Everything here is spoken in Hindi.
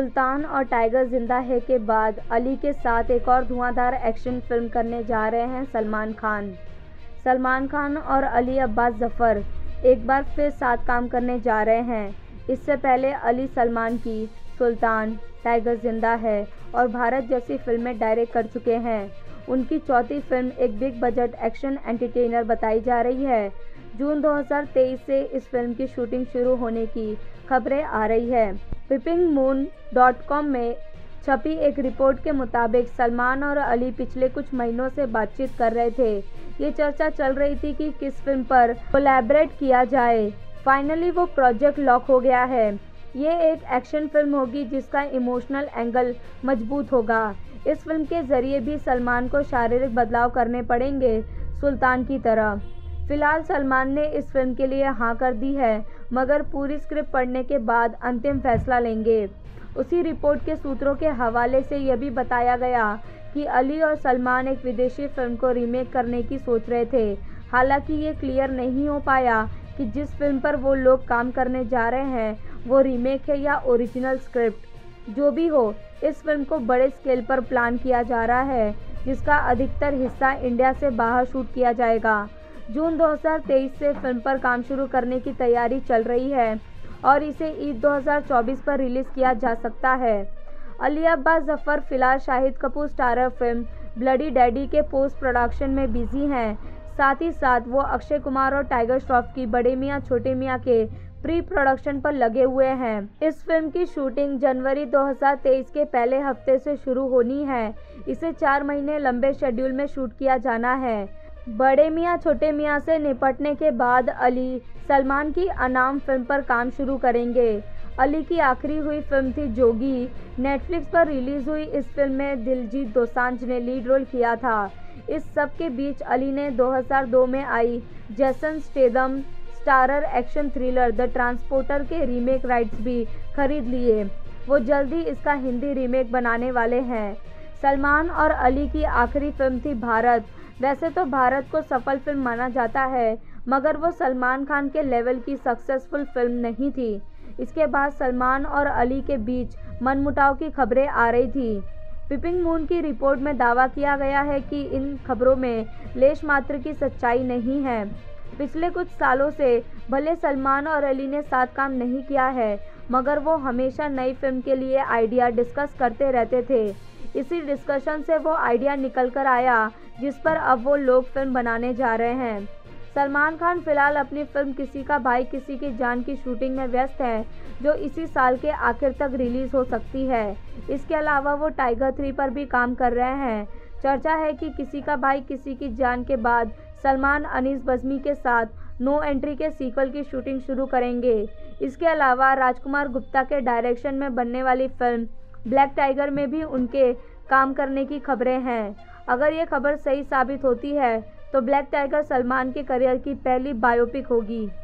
सुल्तान और टाइगर जिंदा है के बाद अली के साथ एक और धुआंधार एक्शन फिल्म करने जा रहे हैं सलमान खान। सलमान खान और अली अब्बास जफर एक बार फिर साथ काम करने जा रहे हैं। इससे पहले अली सलमान की सुल्तान, टाइगर जिंदा है और भारत जैसी फिल्में डायरेक्ट कर चुके हैं। उनकी चौथी फिल्म एक बिग बजट एक्शन एंटरटेनर बताई जा रही है। जून 2023 से इस फिल्म की शूटिंग शुरू होने की खबरें आ रही है। peepingmoon.com में छपी एक रिपोर्ट के मुताबिक सलमान और अली पिछले कुछ महीनों से बातचीत कर रहे थे। ये चर्चा चल रही थी कि किस फिल्म पर कोलैबोरेट किया जाए। फाइनली वो प्रोजेक्ट लॉक हो गया है। ये एक एक्शन फिल्म होगी जिसका इमोशनल एंगल मजबूत होगा। इस फिल्म के जरिए भी सलमान को शारीरिक बदलाव करने पड़ेंगे, सुल्तान की तरह। फिलहाल सलमान ने इस फिल्म के लिए हाँ कर दी है, मगर पूरी स्क्रिप्ट पढ़ने के बाद अंतिम फैसला लेंगे। उसी रिपोर्ट के सूत्रों के हवाले से यह भी बताया गया कि अली और सलमान एक विदेशी फिल्म को रीमेक करने की सोच रहे थे। हालांकि ये क्लियर नहीं हो पाया कि जिस फिल्म पर वो लोग काम करने जा रहे हैं वो रीमेक है या ओरिजिनल स्क्रिप्ट। जो भी हो, इस फिल्म को बड़े स्केल पर प्लान किया जा रहा है, जिसका अधिकतर हिस्सा इंडिया से बाहर शूट किया जाएगा। जून 2023 से फिल्म पर काम शुरू करने की तैयारी चल रही है और इसे ईद 2024 पर रिलीज किया जा सकता है। अली अब्बास जफर फिलहाल Shahid Kapoor starrer film Bloody Daddy के पोस्ट प्रोडक्शन में बिजी हैं। साथ ही साथ वो अक्षय कुमार और टाइगर श्रॉफ की बड़े मियां छोटे मियां के प्री प्रोडक्शन पर लगे हुए हैं। इस फिल्म की शूटिंग जनवरी 2023 के पहले हफ्ते से शुरू होनी है। इसे 4 महीने लंबे शेड्यूल में शूट किया जाना है। बड़े मियां छोटे मियां से निपटने के बाद अली सलमान की अनाम फिल्म पर काम शुरू करेंगे। अली की आखिरी हुई फिल्म थी जोगी। नेटफ्लिक्स पर रिलीज हुई इस फिल्म में दिलजीत दोसांझ ने लीड रोल किया था। इस सब के बीच अली ने 2002 में आई Jason Statham starrer action thriller The Transporter के रीमेक राइट्स भी खरीद लिए। वो जल्द ही इसका हिंदी रीमेक बनाने वाले हैं। सलमान और अली की आखिरी फिल्म थी भारत। वैसे तो भारत को सफल फिल्म माना जाता है, मगर वो सलमान खान के लेवल की सक्सेसफुल फिल्म नहीं थी। इसके बाद सलमान और अली के बीच मनमुटाव की खबरें आ रही थी। पीपिंग मून की रिपोर्ट में दावा किया गया है कि इन खबरों में लेश मात्र की सच्चाई नहीं है। पिछले कुछ सालों से भले सलमान और अली ने साथ काम नहीं किया है, मगर वो हमेशा नई फिल्म के लिए आइडिया डिस्कस करते रहते थे। इसी डिस्कशन से वो आइडिया निकल कर आया जिस पर अब वो लोग फिल्म बनाने जा रहे हैं। सलमान खान फिलहाल अपनी फिल्म किसी का भाई किसी की जान की शूटिंग में व्यस्त है, जो इसी साल के आखिर तक रिलीज हो सकती है। इसके अलावा वो टाइगर 3 पर भी काम कर रहे हैं। चर्चा है कि किसी का भाई किसी की जान के बाद सलमान अनीस बज़्मी के साथ नो एंट्री के सीक्वल की शूटिंग शुरू करेंगे। इसके अलावा राजकुमार गुप्ता के डायरेक्शन में बनने वाली फिल्म ब्लैक टाइगर में भी उनके काम करने की खबरें हैं। अगर ये खबर सही साबित होती है तो ब्लैक टाइगर सलमान के करियर की पहली बायोपिक होगी।